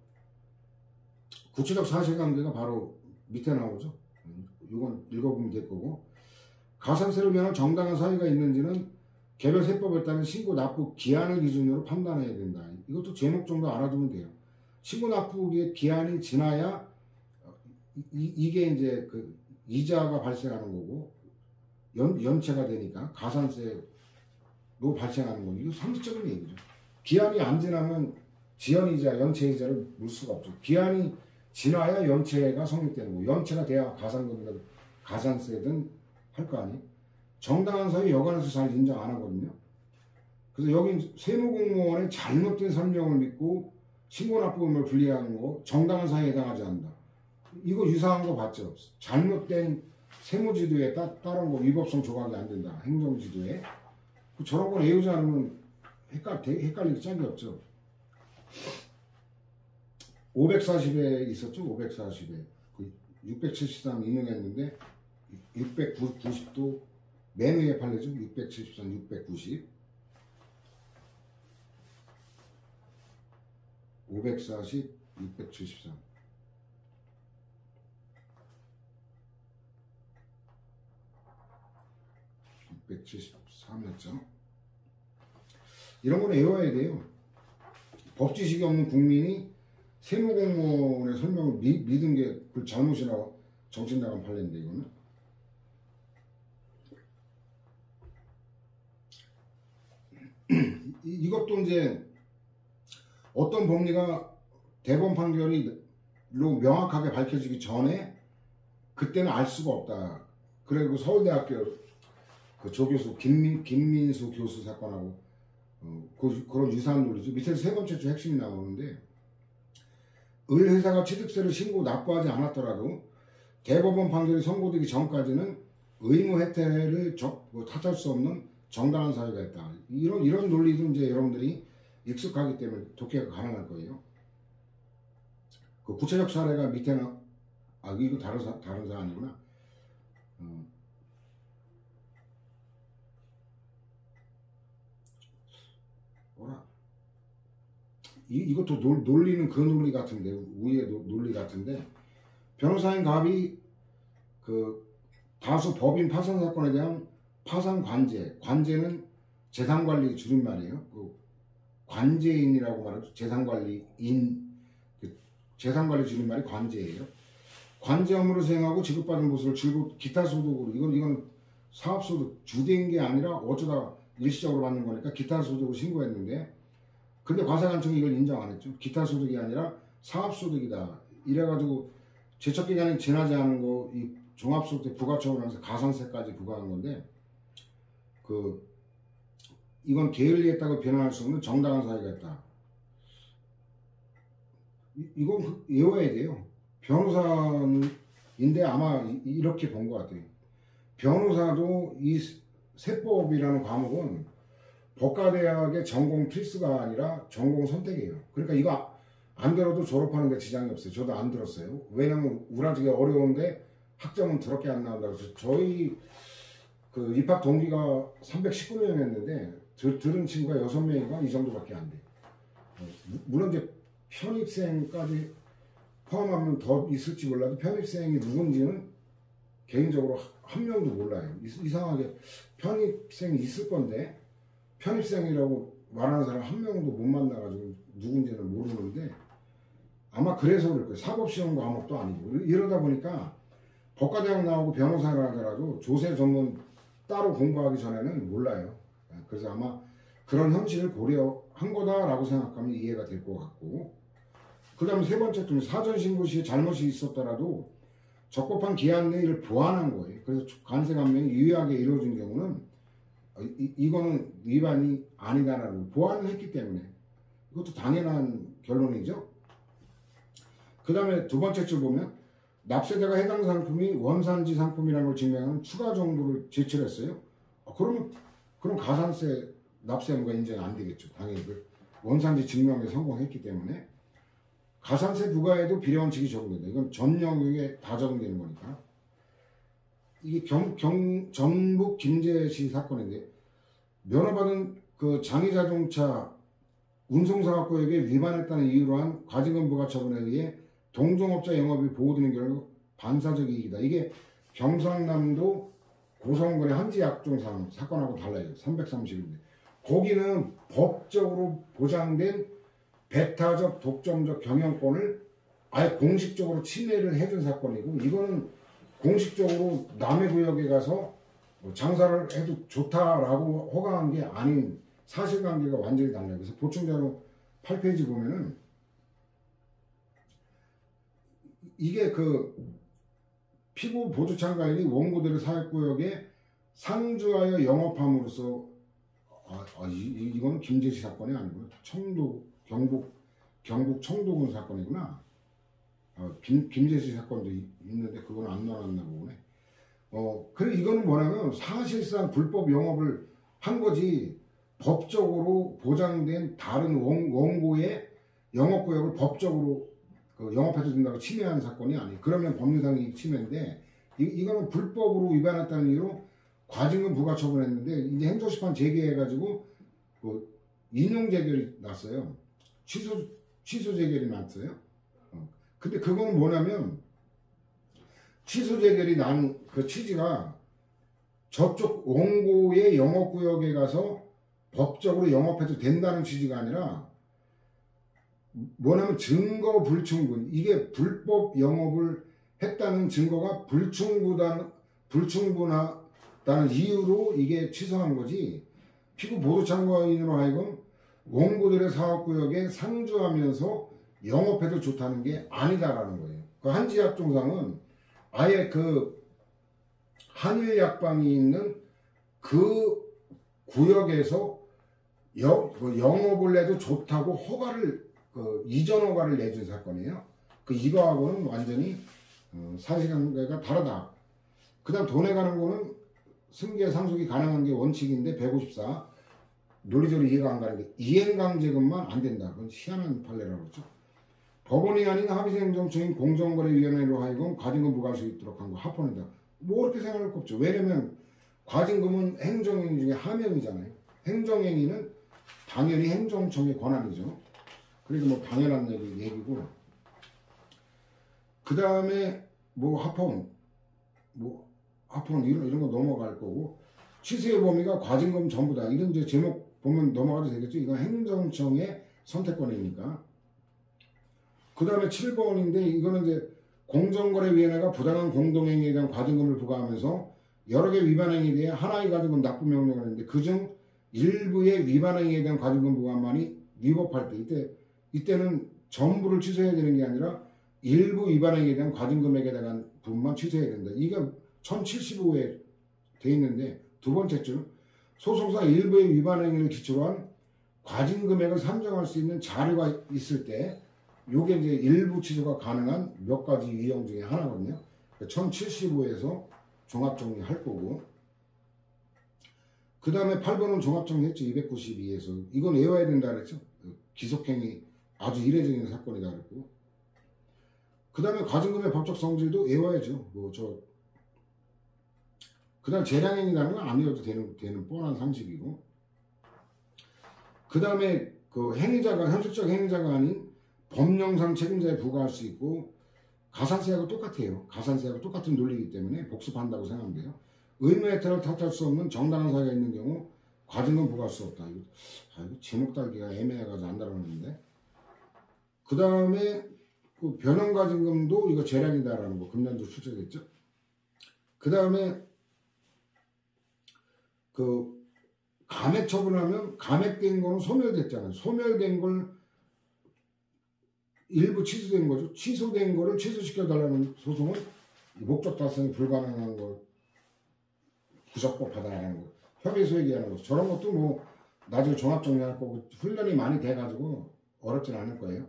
구체적 사실관계가 바로 밑에 나오죠. 이건 읽어보면 될 거고 가산세를 위한 정당한 사유가 있는지는 개별 세법에 따른 신고 납부 기한을 기준으로 판단해야 된다. 이것도 제목 정도 알아두면 돼요. 신고 납부의 기한이 지나야 이, 이게 이제 그 이자가 발생하는 거고 연, 연체가 되니까 가산세로 발생하는 거죠. 이거 상식적인 얘기죠. 기한이 안 지나면 지연이자 연체이자를 물 수가 없죠. 기한이 지나야 연체가 성립되는 거고 연체가 돼야 가산금이가 가산세든 할 거 아니에요. 정당한 사유 여간에서 잘 인정 안 하거든요. 그래서 여기 세무공무원의 잘못된 설명을 믿고 신고납부금을 분리하는 거 정당한 사유에 해당하지 않는다. 이거 유사한 거 봤죠? 잘못된 세무지도에 따, 따른 거 위법성 조각이 안 된다. 행정지도에. 저런 걸 외우지 않으면 헷갈, 헷갈리기 짝이 없죠. 오백사십에 있었죠? 오백사십에. 그 육백칠십삼 인용했는데 육백구십도 맨 위에 팔리죠? 육백칠십삼, 육백구십. 오백사십, 육백칠십삼. 육백칠십삼이었죠. 이런 건 외워야 돼요. 법지식이 없는 국민이 세무공무원의 설명을 미, 믿은 게 그 잘못이라고 정신나간 판례인데 이거는. 이, 이것도 이제 어떤 법리가 대법원 판결이 명확하게 밝혀지기 전에 그때는 알 수가 없다. 그리고 서울대학교 그 조교수 김민, 김민수 교수 사건하고 어, 그, 그런 유사한 논리죠. 밑에서 세 번째 주 핵심이 나오는데 을 회사가 취득세를 신고 납부하지 않았더라도 대법원 판결이 선고되기 전까지는 의무 혜택을 적, 뭐, 탓할 수 없는 정당한 사유가 있다. 이런 이런 논리도 이제 여러분들이 익숙하기 때문에 독해가 가능할 거예요. 그 구체적 사례가 밑에는 아 이거 다른 사 다른 사안이구나. 어. 뭐라? 이 이것도 논, 논리는 그 논리 같은데 우리의 노, 논리 같은데 변호사인 갑이 그 다수 법인 파산 사건에 대한 파산 관제, 관제는 재산관리 줄임말이에요. 그 관제인이라고 말하죠. 재산관리인, 그 재산관리 줄임말이 관제예요. 관제 업무를 수행하고 지급받은 보수를 줄곧 기타 소득으로, 이건 이건 사업소득 주된 게 아니라 어쩌다 일시적으로 받는 거니까 기타 소득으로 신고했는데, 근데 과세관청이 이걸 인정 안 했죠. 기타 소득이 아니라 사업소득이다. 이래가지고 제척기간이 지나지 않은 거, 이 종합소득 부가처분을 하면서 가산세까지 부과한 건데, 그 이건 게을리했다고 변호할 수 없는 정당한 사유가 있다. 이, 이건 외워야 돼요. 변호사인데 아마 이렇게 본 것 같아요. 변호사도 이 세법이라는 과목은 법과대학의 전공 필수가 아니라 전공 선택이에요. 그러니까 이거 안 들어도 졸업하는 데 지장이 없어요. 저도 안 들었어요. 왜냐면 우라지게 어려운데 학점은 더럽게 안 나온다고 해서 저희 그 입학 동기가 삼백십구 명이었는데 들, 들은 친구가 여섯 명인가 이 정도밖에 안 돼. 물론 이제 편입생까지 포함하면 더 있을지 몰라도 편입생이 누군지는 개인적으로 한 명도 몰라요. 이상하게 편입생이 있을 건데 편입생이라고 말하는 사람 한 명도 못 만나가지고 누군지는 모르는데 아마 그래서 그럴 거예요. 사법시험 과목도 아니고. 이러다 보니까 법과대학 나오고 변호사를 하더라도 조세 전문 따로 공부하기 전에는 몰라요. 그래서 아마 그런 현실을 고려한 거다라고 생각하면 이해가 될 것 같고, 그 다음에 세 번째 또 사전신고 시에 잘못이 있었더라도 적법한 기한 내를 보완한 거예요. 그래서 관세 감면이 유의하게 이루어진 경우는 이, 이거는 위반이 아니다라고 보완을 했기 때문에 이것도 당연한 결론이죠. 그 다음에 두 번째 줄 보면 납세자가 해당 상품이 원산지 상품이라는 걸 증명하는 추가 정보를 제출했어요. 아, 그러면 그럼 가산세 납세 의무가 인정이 안 되겠죠. 당연히 그 원산지 증명에 성공했기 때문에 가산세 부과에도 비례원칙이 적용된다. 이건 전 영역에 다 적용되는 거니까. 이게 경, 경, 전북 김제시 사건인데 면허받은 그 장희자동차 운송사업구역에 위반했다는 이유로 한 과징금 부과 처분에 의해 동종업자 영업이 보호되는 경우 반사적 이익이다. 이게 경상남도 고성군의 한지약종상 사건하고 달라요. 삼백삼십인데 거기는 법적으로 보장된 배타적 독점적 경영권을 아예 공식적으로 침해를 해준 사건이고, 이거는 공식적으로 남의 구역에 가서 장사를 해도 좋다라고 허가한 게 아닌 사실관계가 완전히 달라요. 그래서 보충자료 팔 페이지 보면은 이게 그 피고 보조참가인이 원고들의 사회구역에 상주하여 영업함으로써 아, 아 이, 이, 이건 김제시 사건이 아니고 청도 경북 경북 청도군 사건이구나. 어, 김, 김제시 사건도 있는데 그건 안 나왔나 보네. 어, 그래 이거는 뭐냐면 사실상 불법 영업을 한 거지 법적으로 보장된 다른 원, 원고의 영업구역을 법적으로 그 영업해도 된다고 침해한 사건이 아니에요. 그러면 법률상의 침해인데 이, 이거는 불법으로 위반했다는 이유로 과징금 부과 처분했는데 이제 행정심판 제기해가지고 그 인용 재결이 났어요. 취소 취소 재결이 났어요. 어. 근데 그거는 뭐냐면 취소 재결이 난 그 취지가 저쪽 원고의 영업구역에 가서 법적으로 영업해도 된다는 취지가 아니라 뭐냐면 증거 불충분, 이게 불법 영업을 했다는 증거가 불충분하다는 불충분하다는 이유로 이게 취소한 거지. 피고 보조참가인으로 하여금 원고들의 사업구역에 상주하면서 영업해도 좋다는 게 아니다라는 거예요. 그 한지약종상은 아예 그 한일약방이 있는 그 구역에서 여, 그 영업을 해도 좋다고 허가를 그 이전 허가를 내준 사건이에요. 그 이거하고는 완전히 어, 사실관계가 다르다. 그 다음 돈에 관한 거는 승계 상속이 가능한 게 원칙인데 백오십사 논리적으로 이해가 안 가는 게 이행강제금만 안 된다. 그건 희한한 판례라고 그러죠. 법원이 아닌 합의행정처인 공정거래위원회로 하여금 과징금 부과할 수 있도록 한 거 합헌이다. 뭐 그렇게 생각할 거 없죠. 왜냐면 과징금은 행정행위 중에 하명이잖아요. 행정행위는 당연히 행정청의 권한이죠. 그래도 뭐 당연한 얘기, 얘기고. 그 다음에 뭐 합헌, 뭐 합헌 이런, 이런 거 넘어갈 거고. 취소의 범위가 과징금 전부다. 이런 이제 제목 보면 넘어가도 되겠죠. 이건 행정청의 선택권이니까. 그 다음에 칠 번인데 이거는 이제 공정거래위원회가 부당한 공동행위에 대한 과징금을 부과하면서 여러 개 위반행위에 대해 하나의 과징금 납부 명령을 했는데 그중 일부의 위반행위에 대한 과징금 부과만이 위법할 때 이때 이때는 전부를 취소해야 되는 게 아니라 일부 위반행위에 대한 과징금액에 대한 부분만 취소해야 된다. 이게 천칠십오 회에 돼 있는데 두 번째 줄 소송상 일부의 위반행위를 기초로 한 과징금액을 산정할 수 있는 자료가 있을 때 요게 이제 일부 취소가 가능한 몇 가지 유형 중에 하나거든요. 천칠십오 회에서 종합정리할 거고 그 다음에 팔 번은 종합정리했죠. 이백구십이 회에서 이건 외워야 된다 그랬죠. 기속행위 아주 이례적인 사건이다 그랬고 그 다음에 과징금의 법적 성질도 외워야죠. 뭐 저 그 다음 재량행위라는 건 안 외워도 되는, 되는 뻔한 상식이고 그 다음에 그 행위자가 현실적 행위자가 아닌 법령상 책임자에 부과할 수 있고 가산세하고 똑같아요. 가산세하고 똑같은 논리이기 때문에 복습한다고 생각하면 돼요. 의무의 혜택을 탓할 수 없는 정당한 사유가 있는 경우 과징금 부과할 수 없다. 이거, 아, 이거 제목 달기가 애매해가지고 안 달아놨는데 그 다음에 그 변형과징금도 이거 재량이다라는 거 금년도 출제됐죠. 그 다음에 그 감액 처분하면 감액된 거는 소멸됐잖아요. 소멸된 걸 일부 취소된 거죠. 취소된 거를 취소시켜달라는 소송은 목적 달성이 불가능한 거 구속법하다라는 거. 협의소 얘기하는 거죠. 저런 것도 뭐 나중에 종합정리할 거고 훈련이 많이 돼가지고 어렵진 않을 거예요.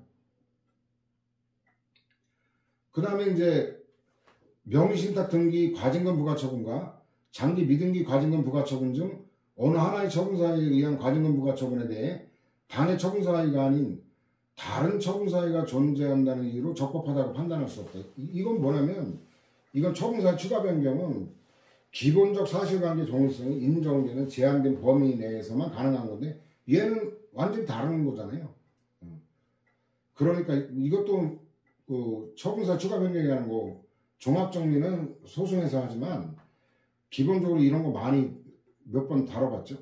그 다음에 이제 명의신탁 등기 과징금 부과 처분과 장기 미등기 과징금 부과 처분 중 어느 하나의 처분사에 의한 과징금 부과 처분에 대해 당의 처분사회가 아닌 다른 처분사회가 존재한다는 이유로 적법하다고 판단할 수 없다. 이건 뭐냐면 이건 처분사회 추가 변경은 기본적 사실관계 동일성이 인정되는 제한된 범위 내에서만 가능한 건데 얘는 완전히 다른 거잖아요. 그러니까 이것도 그 처분사 추가 변경이라는 거 종합정리는 소송에서 하지만 기본적으로 이런 거 많이 몇 번 다뤄봤죠.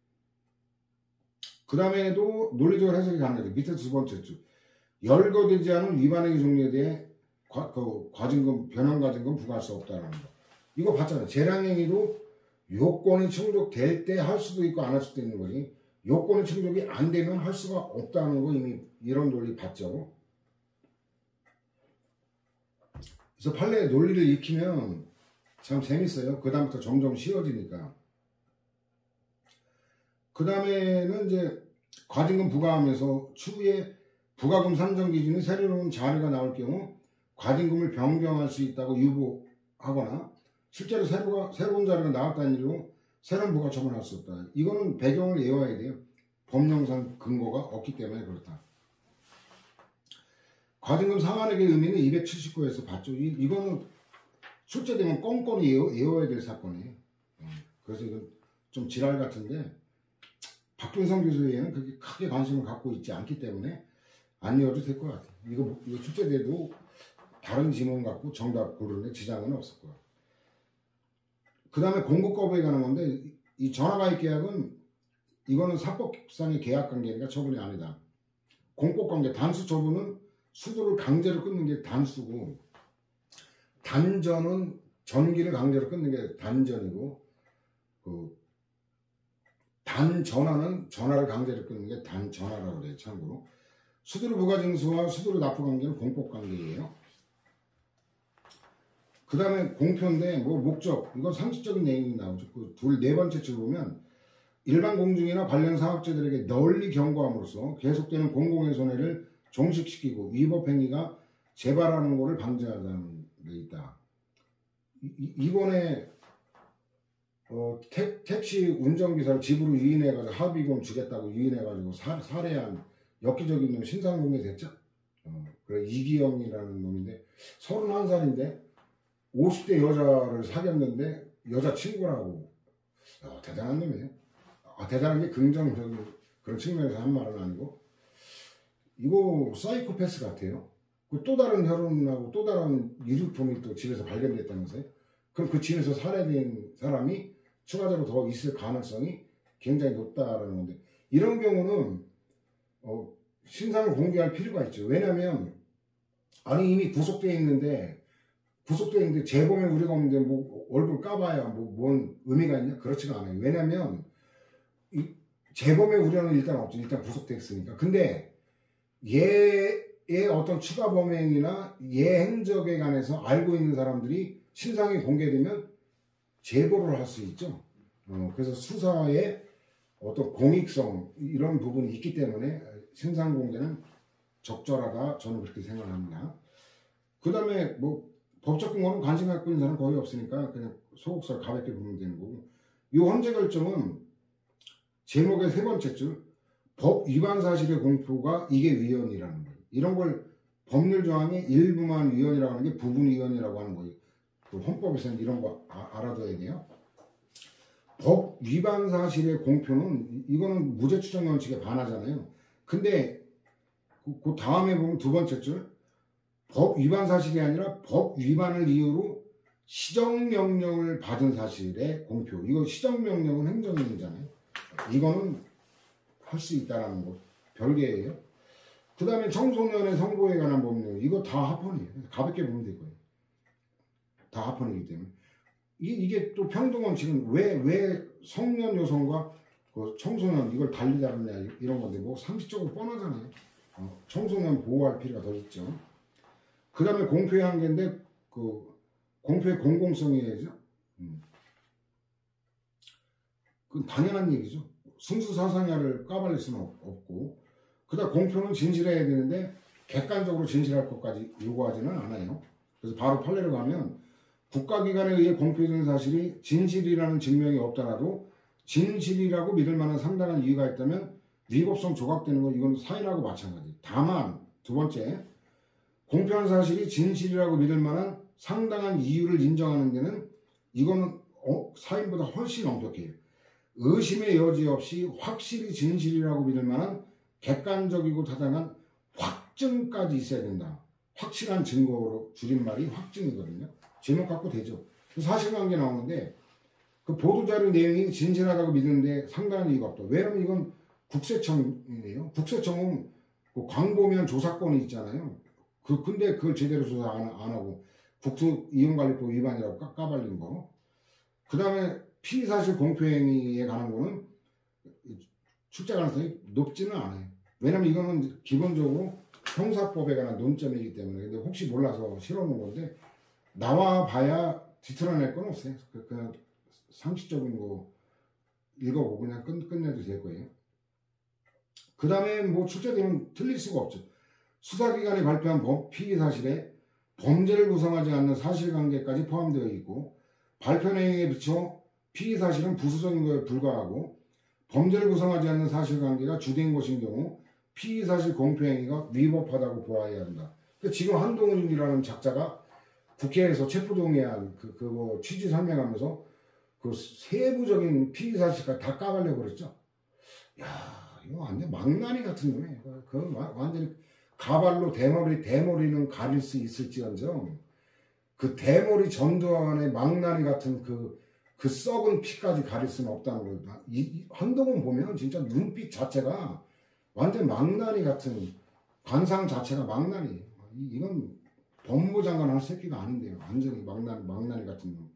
그 다음에도 논리적으로 해석이 가능하죠. 밑에 두 번째 줄 열거되지 않은 위반행위 종류에 대해 과, 그 과징금, 변형과징금 부과할 수 없다는 거. 이거 봤잖아요. 재량행위도 요건이 충족될 때 할 수도 있고 안 할 수도 있는 거지. 요건이 충족이 안 되면 할 수가 없다는 거 이미 이런 논리 봤죠. 그래서 판례의 논리를 익히면 참 재밌어요. 그 다음부터 점점 쉬워지니까. 그 다음에는 이제 과징금 부과하면서 추후에 부과금 산정 기준이 새로운 자료가 나올 경우 과징금을 변경할 수 있다고 유보하거나 실제로 새로가, 새로운 자료가 나왔다는 일로 새로운 부과 처분할 수 없다. 이거는 배경을 외워야 돼요. 법령상 근거가 없기 때문에 그렇다. 과징금 상한액의 의미는 이백칠십구에서 봤죠. 이, 이거는 출제되면 꼼꼼히 외워, 외워야 될 사건이에요. 그래서 이건 좀 지랄 같은데 박균성 교수에는 그렇게 크게 관심을 갖고 있지 않기 때문에 안 외워도 될 것 같아요. 이거, 이거 출제돼도 다른 지문 갖고 정답 고르는데 지장은 없을 거야. 그 다음에 공급 거부에 관한 건데 이 전화가입 계약은 이거는 사법상의 계약관계니까 처분이 아니다. 공법관계 단수 처분은 수도를 강제로 끊는 게 단수고 단전은 전기를 강제로 끊는 게 단전이고 그 단전화는 전화를 강제로 끊는 게 단전화라고 그래요. 참고로 수두루 부가징수와 수두루 납부관계는 공법관계예요. 그 다음에 공표인데 뭐 목적 이건 상식적인 내용이 나오죠. 그 둘 네 번째 줄 보면 일반 공중이나 관련 사업자들에게 널리 경고함으로써 계속되는 공공의 손해를 종식시키고 위법 행위가 재발하는 것을 방지하자는 게 있다. 이, 이번에 어, 택, 택시 운전기사를 집으로 유인해가지고 합의금 주겠다고 유인해가지고 사, 살해한 엽기적인 놈 신상공개 됐죠? 어, 그래 이기영이라는 놈인데 서른한 살인데 오십 대 여자를 사귀었는데 여자친구라고 어, 대단한 놈이에요. 아, 대단한 게 긍정적인 그런 측면에서 한 말은 아니고 이거 사이코패스 같아요. 그 또 다른 혈흔하고 또 다른 유류품이 또 집에서 발견됐다면서요. 그럼 그 집에서 살해된 사람이 추가적으로 더 있을 가능성이 굉장히 높다라는 건데 이런 경우는 어, 신상을 공개할 필요가 있죠. 왜냐하면 아니 이미 구속되어 있는데 구속되어 있는데 재범에 우리가 없는데 뭐 얼굴 까봐야 뭐 뭔 의미가 있냐? 그렇지가 않아요. 왜냐하면 이 재범의 우려는 일단 없죠. 일단 구속됐으니까. 근데 얘의 어떤 추가 범행이나 얘 행적에 관해서 알고 있는 사람들이 신상이 공개되면 제보를 할 수 있죠. 어, 그래서 수사에 어떤 공익성 이런 부분이 있기 때문에 신상 공개는 적절하다. 저는 그렇게 생각합니다. 그 다음에 뭐 법적 근거는 관심 갖고 있는 사람 거의 없으니까 그냥 소속설 가볍게 보면 되는 거고 이 헌재 결정은 제목의 세 번째 줄 법 위반 사실의 공표가 이게 위헌이라는 거예요. 이런 걸 법률 조항의 일부만 위헌이라고 하는 게 부분 위헌이라고 하는 거예요. 그 헌법에서는 이런 거 아, 알아둬야 돼요. 법 위반 사실의 공표는 이거는 무죄 추정 원칙에 반하잖아요. 근데 그, 그 다음에 보면 두 번째 줄 법 위반 사실이 아니라 법 위반을 이유로 시정명령을 받은 사실의 공표. 이거 시정명령은 행정명령이잖아요. 이거는 할 수 있다라는 거 별개예요. 그 다음에 청소년의 성보에 관한 법률 이거 다 합헌이에요. 가볍게 보면 될 거예요. 다 합헌이기 때문에 이, 이게 또 평등원칙은 왜, 왜 성년 여성과 그 청소년 이걸 달리 다루냐 이런 건데 뭐 상식적으로 뻔하잖아요. 어, 청소년 보호할 필요가 더 있죠. 그 다음에 공표의 한계인데 그 공표의 공공성이야죠. 음. 그건 당연한 얘기죠. 순수사상야를 까발릴 수는 없고 그 다음 공표는 진실해야 되는데 객관적으로 진실할 것까지 요구하지는 않아요. 그래서 바로 판례로 가면 국가기관에 의해 공표된 사실이 진실이라는 증명이 없더라도 진실이라고 믿을 만한 상당한 이유가 있다면 위법성 조각되는 건 이건 사인하고 마찬가지. 다만 두 번째 공표한 사실이 진실이라고 믿을 만한 상당한 이유를 인정하는 데는 이거는 어, 사인보다 훨씬 엄격해요. 의심의 여지 없이 확실히 진실이라고 믿을 만한 객관적이고 타당한 확증까지 있어야 된다. 확실한 증거로 줄임말이 확증이거든요. 제목 갖고 되죠. 사실관계 나오는데 그 보도자료 내용이 진실하다고 믿는데 상당한 이유가 없다. 왜냐면 이건 국세청이에요. 국세청은 그 광고면 조사권이 있잖아요. 그 근데 그걸 제대로 조사 안, 안 하고 국토이용관리법 위반이라고 까, 까발린 거. 그 다음에 피의사실 공표행위에 관한 거는 출제 가능성이 높지는 않아요. 왜냐면 이거는 기본적으로 형사법에 관한 논점이기 때문에. 근데 혹시 몰라서 실어놓은 건데 나와 봐야 뒤틀어낼 건 없어요. 그냥 상식적인 거 읽어보고 그냥 끝, 끝내도 될 거예요. 그 다음에 뭐 출제되면 틀릴 수가 없죠. 수사기관이 발표한 법, 피의 사실에 범죄를 구성하지 않는 사실관계까지 포함되어 있고 발표 내용에 비춰 피의 사실은 부수적인 것에 불과하고 범죄를 구성하지 않는 사실관계가 주된 것인 경우 피의 사실 공표행위가 위법하다고 보아야 한다. 그러니까 지금 한동훈이라는 작자가 국회에서 체포동의안 그, 그 뭐 취지 설명하면서 그 세부적인 피의 사실까지 다 까발려 버렸죠. 야, 이거 완전 망나니 같은 놈이에요. 그, 그 완전히 가발로 대머리, 대머리는 가릴 수 있을지언정 그 대머리 전두환의 망나니 같은 그, 그 썩은 피까지 가릴 수는 없다는 거예요. 이, 이 한동훈 보면 진짜 눈빛 자체가 완전 망나니 같은 관상 자체가 망나니. 이건 법무부 장관 할 새끼가 아닌데요. 완전히 망나니, 망나니 같은 놈.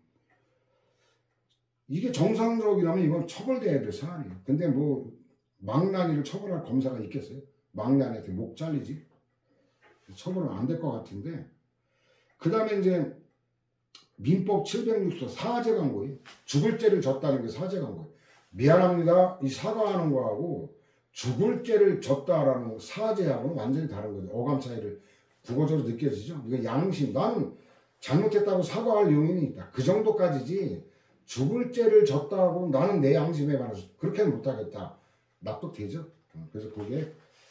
이게 정상적이라면 이건 처벌돼야 될 사안이에요. 근데 뭐 망나니를 처벌할 검사가 있겠어요? 망나니한테 목 잘리지? 처벌은 안 될 것 같은데. 그 다음에 이제 민법 칠백육 조 사죄 광고예요. 죽을 죄를 졌다는 게 사죄 광고예요. 미안합니다. 이 사과하는 거하고 죽을 죄를 졌다라는 사죄하고는 완전히 다른 거죠. 어감 차이를 국어적으로 느껴지죠. 이거 양심. 나는 잘못했다고 사과할 용인이 있다. 그 정도까지지 죽을 죄를 졌다고 나는 내 양심에 관해서 그렇게는 못하겠다. 납득되죠. 그래서 그게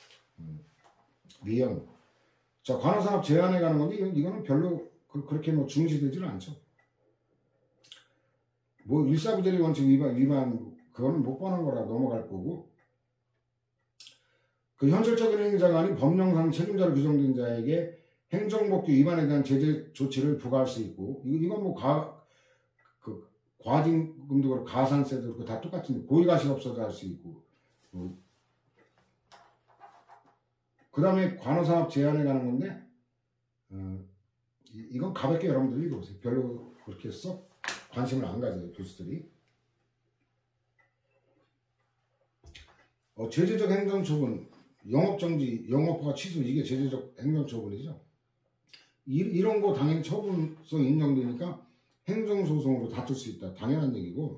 위헌. 자, 관할산업 제한에 가는 건데 이거는 별로 그렇게 뭐 중시되지는 않죠. 뭐 일사부재리 원칙 위반 위반 그거는 못 보는 거라 넘어갈 거고. 그 현실적인 행위자가 아닌 법령상 책임자로 규정된 자에게 행정법규 위반에 대한 제재 조치를 부과할 수 있고, 이건 뭐 가, 그 과징금도 그렇고 가산세도 그렇고 다 똑같은데 고의가실업소도 할 수 있고. 뭐. 그 다음에 관호사업 제한에 가는 건데, 어, 이건 가볍게 여러분들이 읽어보세요. 별로 그렇게 썩 관심을 안 가져요, 교수들이. 어, 제재적 행정처분, 영업정지, 영업허가 취소, 이게 제재적 행정처분이죠. 이, 이런 거 당연히 처분성 인정되니까 행정소송으로 다툴 수 있다. 당연한 얘기고.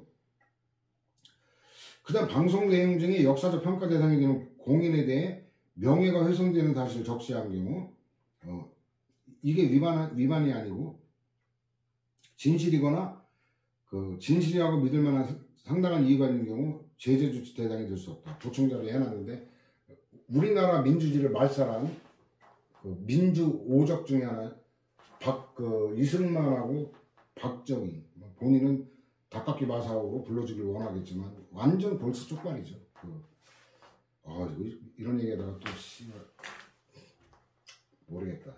그 다음 방송 내용 중에 역사적 평가 대상이 되는 공인에 대해 명예가 훼손되는 사실을 적시한 경우, 어, 이게 위반, 위반이 아니고 진실이거나 그 진실이라고 믿을 만한 상당한 이유가 있는 경우 제재 조치 대상이 될 수 없다. 보충자료 해놨는데 우리나라 민주주의를 말살한 그 민주 오적 중에 하나 박, 그 이승만하고 박정희, 본인은 닭깎이 마사오로 불러주길 원하겠지만 완전 골수 쪽발이죠. 그, 아, 이런 얘기에다가 또 씨발 모르겠다.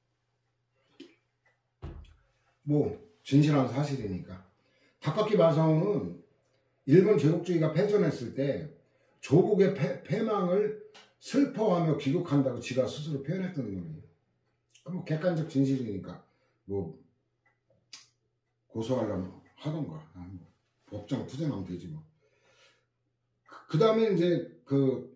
뭐 진실한 사실이니까. 닭깎이 마사오는 일본 제국주의가 패전했을 때 조국의 패, 패망을 슬퍼하며 귀국한다고 지가 스스로 표현했던 놈이에요. 뭐 객관적 진실이니까 뭐 고소하려면 하던가. 뭐 법정 투쟁하면 되지 뭐. 그 다음에 이제 그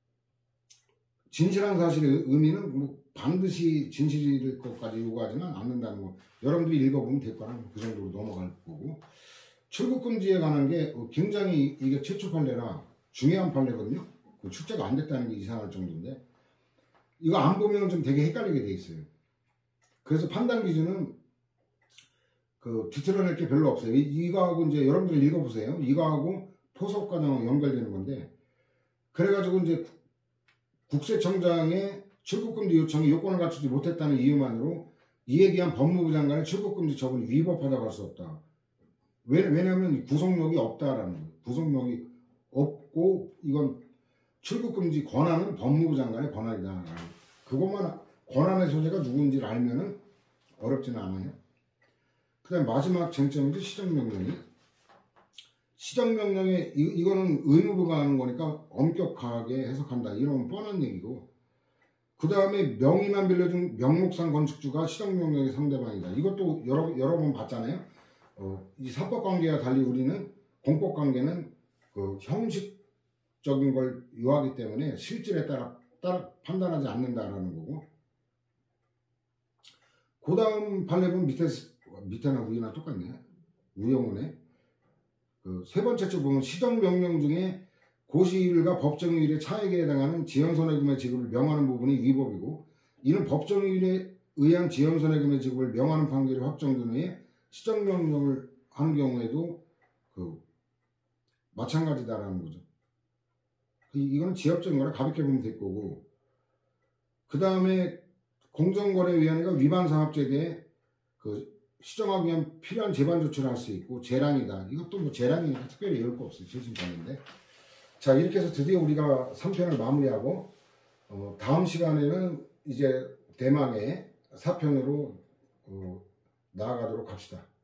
진실한 사실의 의미는 뭐 반드시 진실일 것까지 요구하지는 않는다는 거. 여러분들이 읽어보면 될 거라 그 정도로 넘어갈 거고. 출국금지에 관한 게 굉장히 이게 최초 판례라 중요한 판례거든요. 그 출제가 안 됐다는 게 이상할 정도인데 이거 안 보면 좀 되게 헷갈리게 돼 있어요. 그래서 판단 기준은 그 뒤틀어낼 게 별로 없어요. 이, 이거하고 이제 여러분들 읽어보세요. 이거하고 포섭과정하고 연결되는 건데 그래가지고 이제 국세청장의 출국금지 요청이 요건을 갖추지 못했다는 이유만으로 이에 대한 법무부 장관의 출국금지 처분이 위법하다고 할 수 없다. 왜, 왜냐하면 구속력이 없다라는 거예요. 구속력이 없고 이건 출국금지 권한은 법무부 장관의 권한이다. 그것만 권한의 소재가 누군지를 알면은 어렵지는 않아요. 그 다음에 마지막 쟁점인데 시정명령이 시정명령에 이, 이거는 의무부가 하는 거니까 엄격하게 해석한다. 이런 뻔한 얘기고 그 다음에 명의만 빌려준 명목상 건축주가 시정명령의 상대방이다. 이것도 여러, 여러 번 봤잖아요. 어, 이 사법관계와 달리 우리는 공법관계는 그 형식적인 걸 요하기 때문에 실질에 따라, 따라 판단하지 않는다라는 거고 그 다음 판례문 밑에 밑에나 위나 똑같네. 우영우네. 그 세 번째 줄 보면 시정명령 중에 고시일과 법정일의 차액에 해당하는 지연손해금의 지급을 명하는 부분이 위법이고 이는 법정일에 의한 지연손해금의 지급을 명하는 판결이 확정된 후에 시정명령을 하는 경우에도 그 마찬가지다라는 거죠. 이거는 지역적인 거라 가볍게 보면 될 거고 그 다음에 공정거래위원회가 위반상업죄에 그 시정하기 위한 필요한 재반 조치를 할 수 있고 재량이다. 이것도 뭐 재량이니까 특별히 외울 거 없어요. 재심판인데. 자 이렇게 해서 드디어 우리가 삼 편을 마무리하고 어, 다음 시간에는 이제 대망의 사 편으로 어, 나아가도록 합시다.